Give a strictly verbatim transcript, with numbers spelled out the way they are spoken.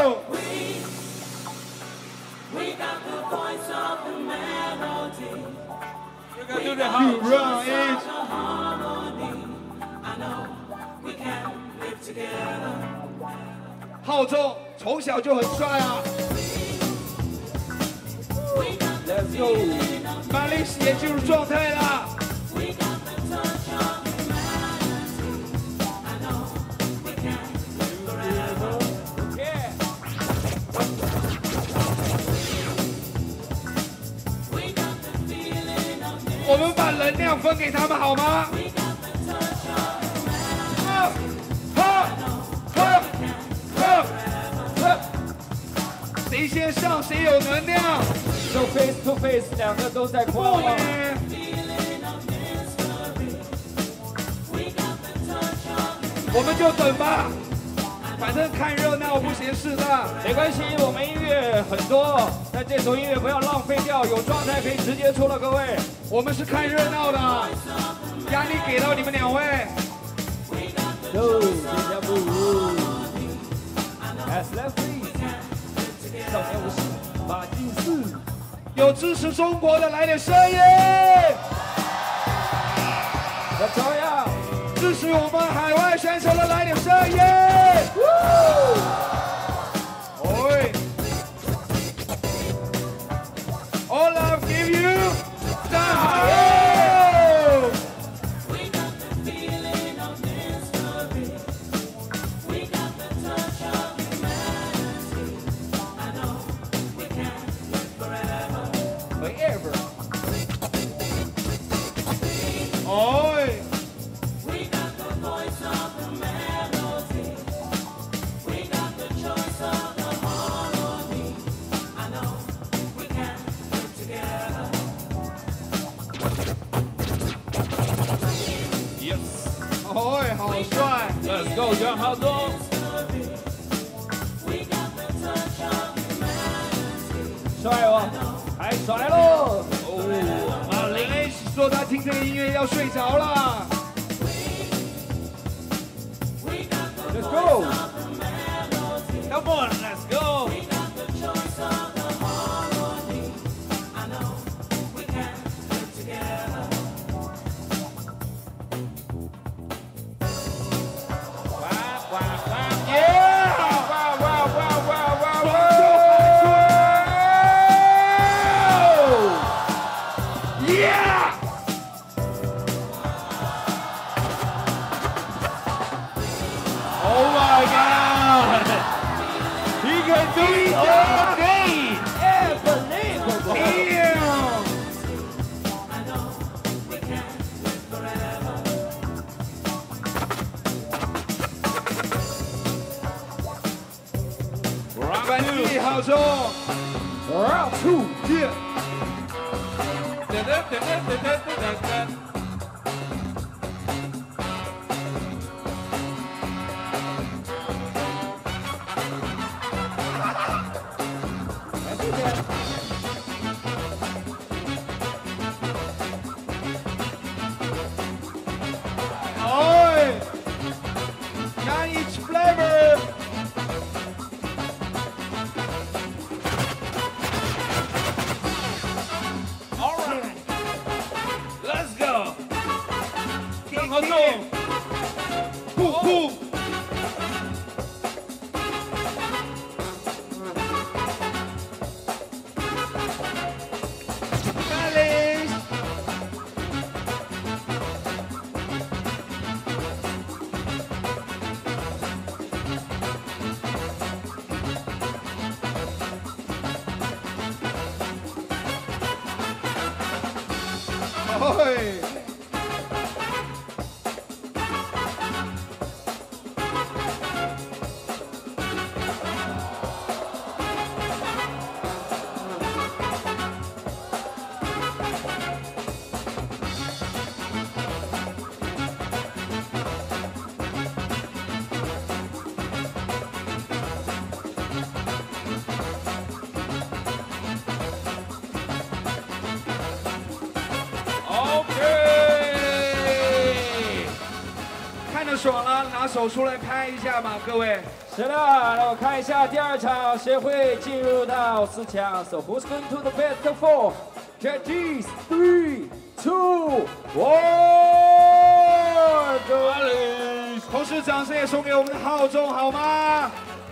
Do the house. Run it.浩中从小就很帅啊 Let's go。 马丽也进入状态了。我们把能量分给他们好吗？哈哈哈哈哈！谁先上谁有能量。 So face to face， 两个都在夸吗？ 我们就等吧，反正看热闹不嫌事大。 没关系，我们音乐很多，但这首音乐不要浪费掉，有状态可以直接出了，各位。 我们是看热闹的，压力给到你们两位。 Go， 接下步。As left feet， 少年武士马金四。 有支持中国的来点声音。 要照样。 支持我们海外选手的来点声音。喂 ，All I give you the high. Forever. 哎。 哎，好帅 ！Let's go， 张浩中。帅哦，太帅喽！ 哦，马林 H 说他听这个音乐要睡着了。 Let's go. Come on, let's go. Round two, yeah. Oi! Can each flavor? Boom, boom. Alice. Oi. 爽了，拿手出来拍一下嘛，各位。 是的，那我看一下第二场谁会进入到四强。So who's going to the best four? Ready, three, two, one. 同时，掌声也送给我们的浩中，好吗？